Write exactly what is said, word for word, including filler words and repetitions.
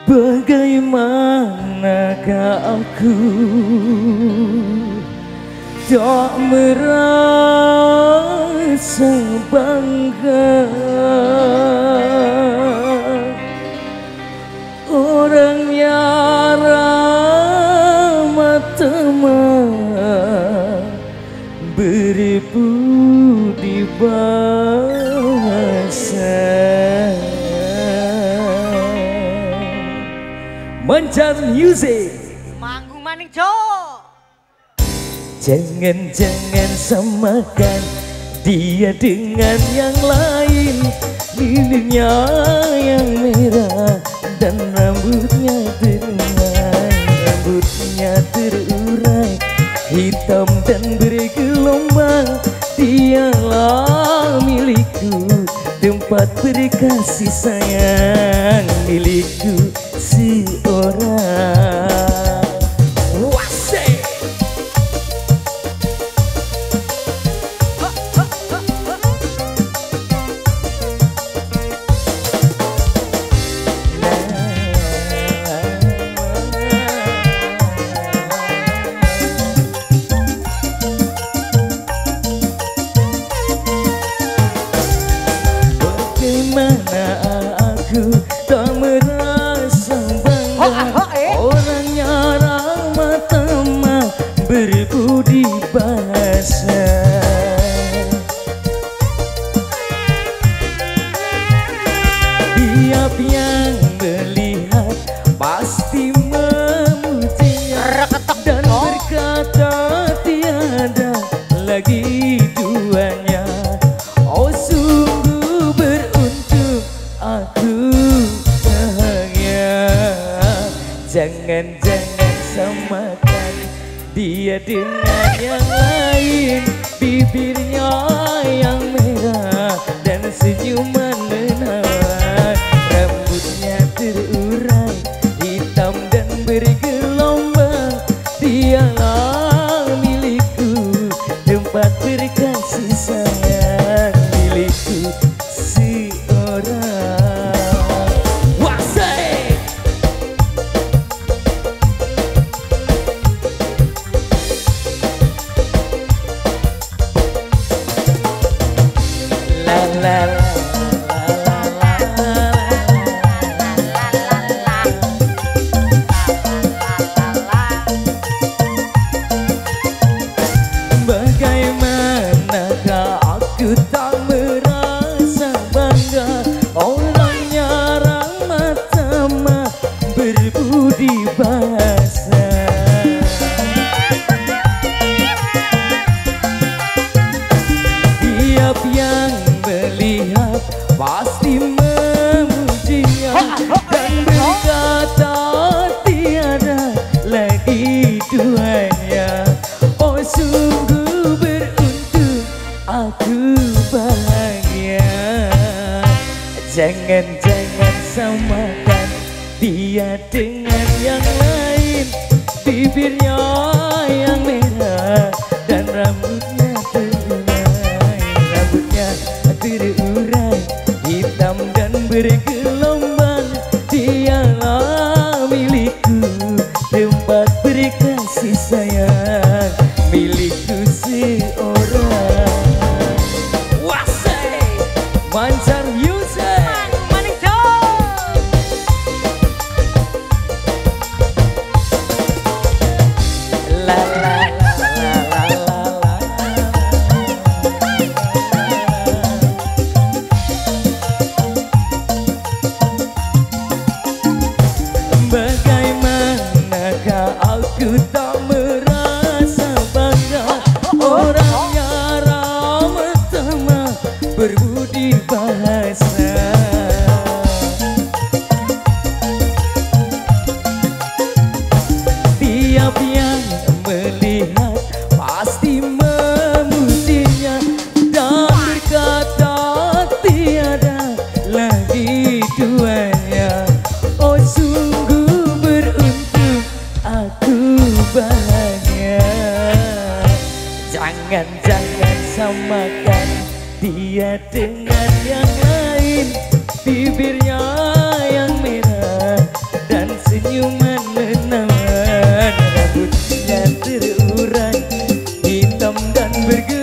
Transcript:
Bagaimanakah aku tak merasa bangga orangnya ramah tamah berbudi bahasa. Mancar Music Manggung maning cok. Jangan-jangan samakan dia dengan yang lain, bibirnya yang merah dan rambutnya terurai, rambutnya terurai hitam dan bergelombang. Dialah milikku, tempat berkasih sayang milikku seorang. Wasik. Bagaimana aku tak merasa bangga orangnya ramah tamah berbudi bahasa. Tiap yang melihat pasti memujinya dan berkata tiada lagi duanya. Oh sungguh beruntung aku bahagia. Jangan-jangan samakan dia dengan yang lain, bibirnya yang merah dan senyuman menawan, rambutnya terurai hitam dan bergelombang. Dialah milikku, tempat berkasih sayang milikku seorang. Wasik. La la la. Bagaimanakah aku tak merasa bangga orangnya ramah tamah berbudi bahasa. Tiap yang melihat pasti memujinya dan berkata tiada lagi duanya. Oh sungguh beruntung aku bahagia. Jangan-jangan samakan dia dengan yang lain, bibirnya yang merah dan rambutnya terurai, rambutnya terurai hitam dan bergelombang. Dialah milikku, tempat berkasih sayang milikku seorang. Wasik. Mancar Music. Manggung maning cok. La la la la la la. Bagaimanakah aku tak merasa bangga orangnya ramah tamah berbudi bahasa. Tiap yang melihat pasti memujinya dan berkata tiada lagi duanya. Oh sungguh beruntung aku bahagia. Jangan-jangan samakan dia dengan yang lain, bibirnya yang merah dan senyuman menawan, rambutnya terurai hitam dan bergelambang.